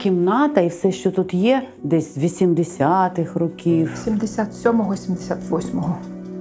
кімната і все, що тут є, десь з 80-х років. 77-го, 78-го.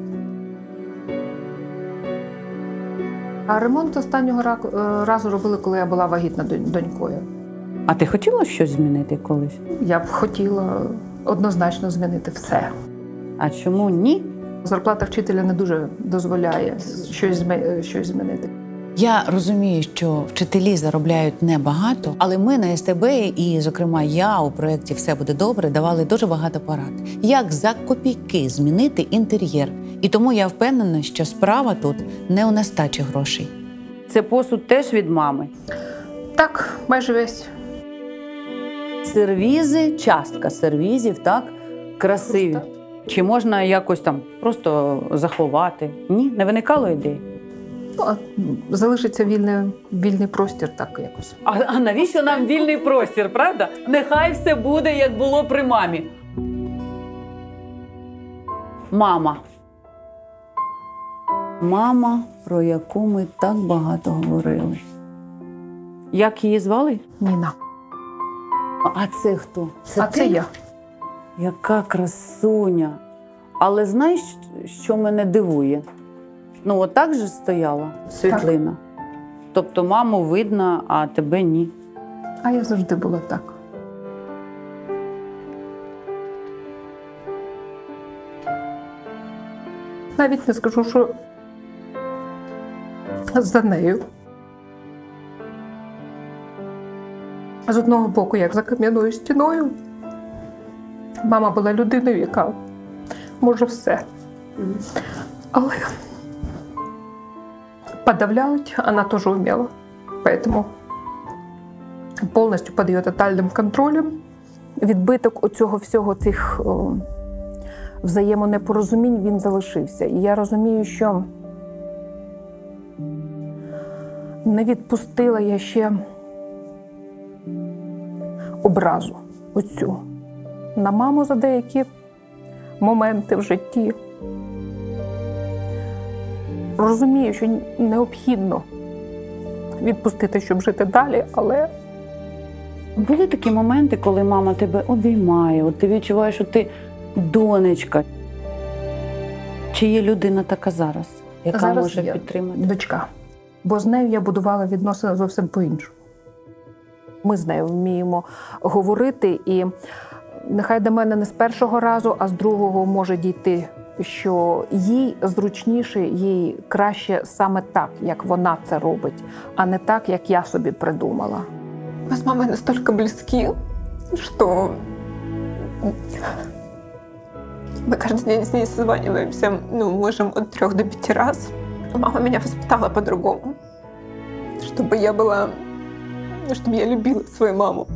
А ремонт останнього разу робили, коли я була вагітна донькою. А ти хотіла щось змінити колись? Я б хотіла однозначно змінити все. А чому ні? Зарплата вчителя не дуже дозволяє щось змінити. Я розумію, що вчителі заробляють небагато, але ми на СТБ і, зокрема, я у проєкті «Все буде добре» давали дуже багато порад. Як за копійки змінити інтер'єр. І тому я впевнена, що справа тут не у нестачі грошей. Це посуд теж від мами? Так, майже весь. Сервізи, частка сервізів, так? Красиві. Чи можна якось там просто заховати? Ні? Не виникало ідей? Залишиться вільний простір так якось. А навіщо нам вільний простір, правда? Нехай все буде, як було при мамі. Мама. Мама, про яку ми так багато говорили. Як її звали? Ніна. А це хто? Це я. Яка красуня. Але знаєш, що мене дивує? Ну, отак же стояла світлина. Так. Тобто маму видно, а тебе ні. А я завжди була так. Навіть не скажу, що за нею. З одного боку, як за кам'яною стіною, мама була людиною, яка може все. Але подавлять она тоже умела. Поэтому повністю під її тотальним контролем. Відбиток оцього всього цих взаємонепорозумінь він залишився. І я розумію, що не відпустила я ще образу оцю на маму за деякі моменти в житті. Розумію, що необхідно відпустити, щоб жити далі, але... Були такі моменти, коли мама тебе обіймає, от ти відчуваєш, що ти донечка. Чи є людина така зараз, яка зараз може є підтримати? Дочка. Бо з нею я будувала відносини зовсім по-іншому. Ми з нею вміємо говорити, і нехай до мене не з першого разу, а з другого може дійти, що їй зручніше, їй краще саме так, як вона це робить, а не так, як я собі придумала. Мы с мамой настолько близки, что мы каждый день с ней созваниваемся, можем от 3 до 5 раз. Мама меня воспитала по-другому, чтобы я любила свою маму.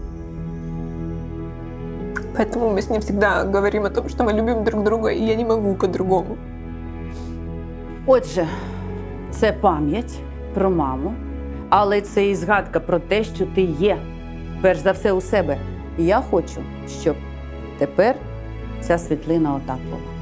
Поэтому мы с ней всегда говорим о том, что мы любим друг друга, и я не могу по-другому. Отже, це пам'ять про маму, але це і згадка про те, що ти є, перш за все, у себе. І я хочу, щоб тепер ця світлина отак була.